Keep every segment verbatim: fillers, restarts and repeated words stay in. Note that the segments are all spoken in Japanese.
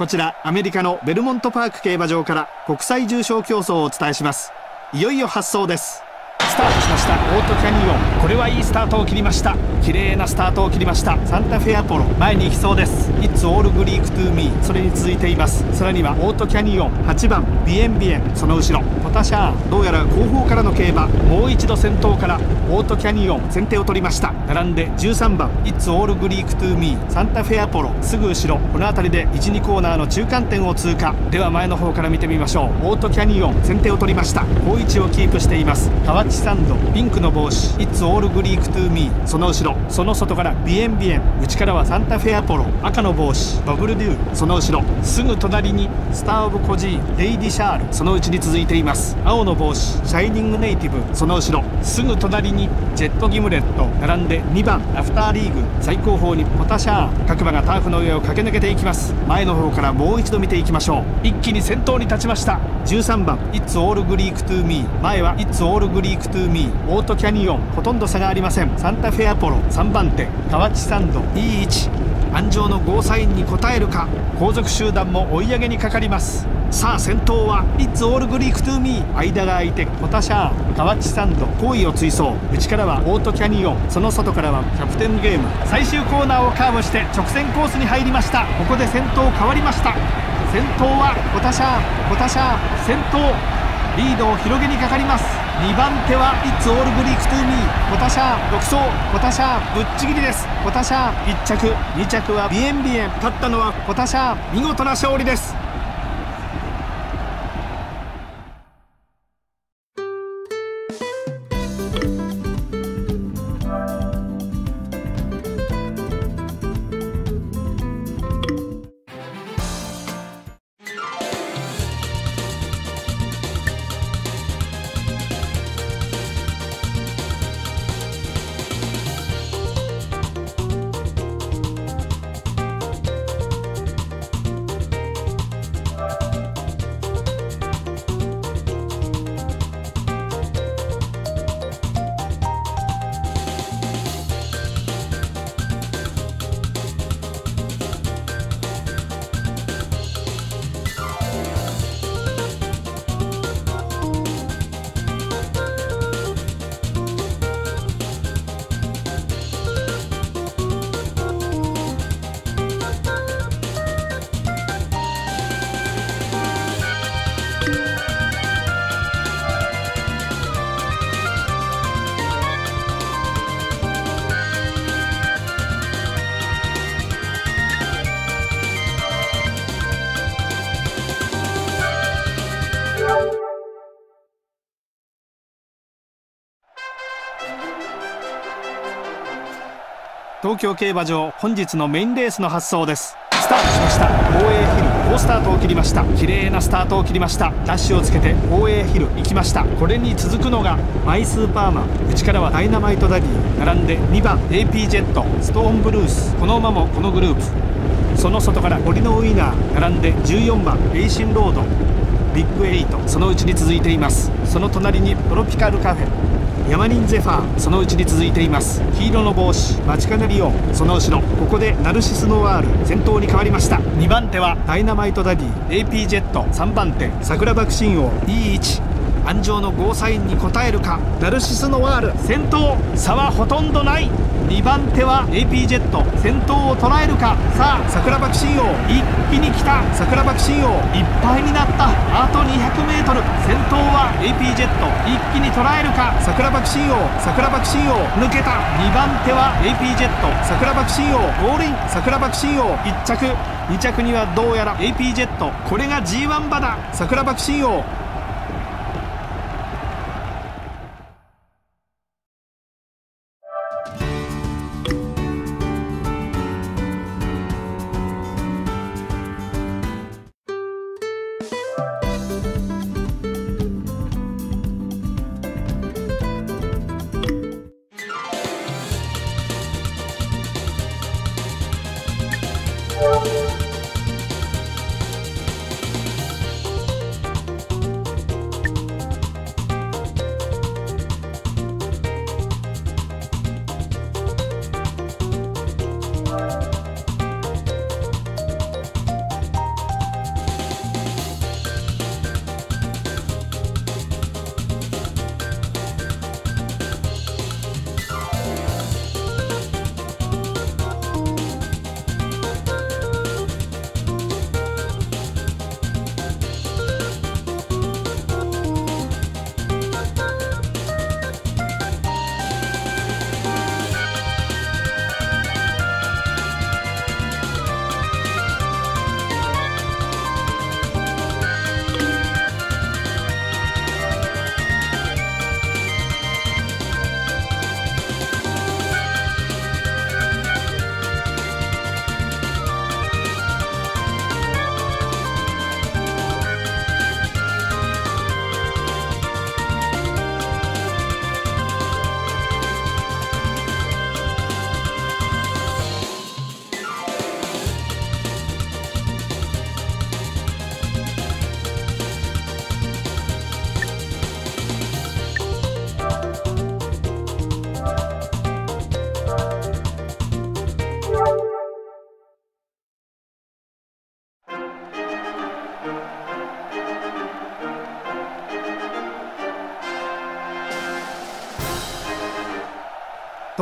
こちらアメリカのベルモントパーク競馬場から国際重賞競争をお伝えします。いよいよ発走です。スタートしました。オートキャニオン、これはいいスタートを切りました。綺麗なスタートを切りました。サンタフェアポロ前に行きそうです。 It's all Greek to me それに続いています。さらにはオートキャニオン、はちばんビエンビエン、その後ろポタシャーン、どうやら後方からの競馬、もう一度先頭からオートキャニオン先手を取りました。並んでじゅうさんばん It's all Greek to me、 サンタフェアポロすぐ後ろ、この辺りでいちにコーナーの中間点を通過。では前の方から見てみましょう。オートキャニオン先手を取りました。好位置をキープしています。河内サンドピンクの帽子 It's all Greek to me、 その後ろその外からビエンビエン、内からはサンタフェアポロ赤の帽子バブルデュー、その後ろすぐ隣にスターオブコジーンレイディシャール、そのうちに続いています。青の帽子シャイニングネイティブ、その後ろすぐ隣にジェットギムレット、並んでにばんアフターリーグ、最後方にポタシャーン、各馬がターフの上を駆け抜けていきます。前の方からもう一度見ていきましょう。一気に先頭に立ちました。じゅうさんばん It's all Greek to me、 前は It's all Greek to me、 オートキャニオンほとんど差がありません。サンタフェアポロさんばん手、河内サンドいい位置、安城のゴーサインに応えるか。後続集団も追い上げにかかります。さあ先頭は It's all Greek to me、 間が空いてポタシャーン、河内サンド後位を追走、内からはオートキャニオン、その外からはキャプテンゲーム。最終コーナーをカーブして直線コースに入りました。ここで先頭変わりました。先頭はポタシャーン、ポタシャーン先頭、リードを広げにかかります。にばん手は It's all Greek to me、 ポタシャーン独走、ポタシャーンぶっちぎりです。ポタシャーンいっちゃく、にちゃくはビエンビエン、勝ったのはポタシャーン、見事な勝利です。東京競馬場本日のメインレースの発走です。スタートしました。大江ヒル好スタートを切りました。綺麗なスタートを切りました。ダッシュをつけて大江ヒル行きました。これに続くのがマイスーパーマン、内からはダイナマイトダディ、並んでにばん エーピー ジェット、ストーンブルース、この馬もこのグループ。その外から堀のウィナー、並んでじゅうよんばんエイシンロード、ビッグエイト、そのうちに続いています。その隣にトロピカルカフェ、ヤマニンゼファー、そのうちに続いています。黄色の帽子マチカネリオン、その後ろここでナルシスノワール先頭に変わりました。にばん手はダイナマイトダディ、 エーピー ジェット、さんばん手桜爆心王いい位置、安城のゴーサインに応えるか。ナルシスノワール先頭、差はほとんどない。にばん手は エーピー ジェット先頭を捉えるか。さあ桜爆心王一気に来た。桜爆心王いっぱいになった。あと にひゃくメートル、 先頭は エーピー ジェット一気に捉えるか。桜爆心王桜爆心王抜けた。にばん手は エーピー ジェット桜爆心王ゴールイン。桜爆心王いっちゃく、にちゃくにはどうやら エーピー ジェット、これが ジーワン 馬だ。桜爆心王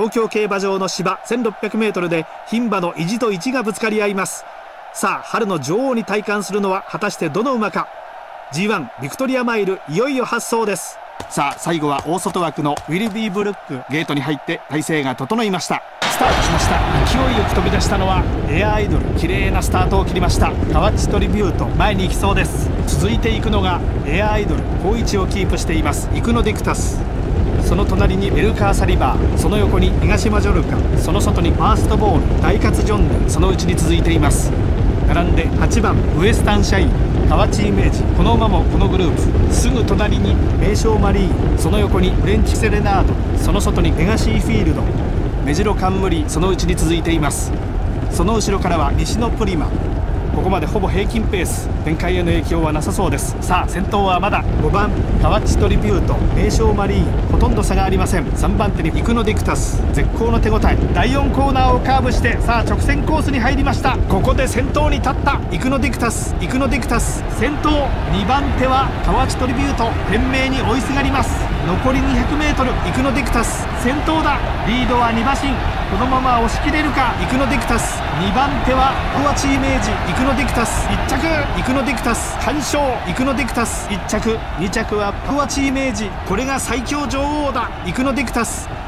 東京競馬場の芝 せんろっぴゃくメートル で牝馬の意地と意地がぶつかり合います。さあ春の女王に戴冠するのは果たしてどの馬か。 ジーワン ビクトリアマイル、いよいよ発走です。さあ最後は大外枠のウィルビーブルック、ゲートに入って体勢が整いました。スタートしました。勢いよく飛び出したのはエアアイドル、綺麗なスタートを切りました。カワッチトリビュート、前に行きそうです。続いていくのがエアアイドル、好位置をキープしています。イクノディクタス、その隣にベルカーサリバー、その横に東マジョルカ、その外にファーストボール、ダイカツジョンヌ、そのうちに続いています。並んではちばんウエスタンシャイン、カワチイメージ、この馬もこのグループ。すぐ隣に名将マリーン、その横にフレンチセレナード、その外にレガシーフィールド、メジロカンムリ、そのうちに続いています。その後ろからは西のプリマ。ここまでほぼ平均ペース、展開への影響はなさそうです。さあ先頭はまだごばんカワッチトリビュート、名将マリーン、ほとんど差がありません。さんばん手にイクノディクタス、絶好の手応え。だいよんコーナーをカーブしてさあ直線コースに入りました。ここで先頭に立ったイクノディクタス、イクノディクタス先頭。にばん手はカワッチトリビュート、懸命に追いすがります。残り にひゃくメートル、イクノディクタス先頭だ。リードはに馬身、このまま押し切れるか。イクノディクタス、にばん手はカワチイメージ、イクノディクタスいっちゃく、イクノディクタス完勝。イクノディクタスいっちゃく、にちゃくはカワチイメージ、これが最強女王だ。イクノディクタス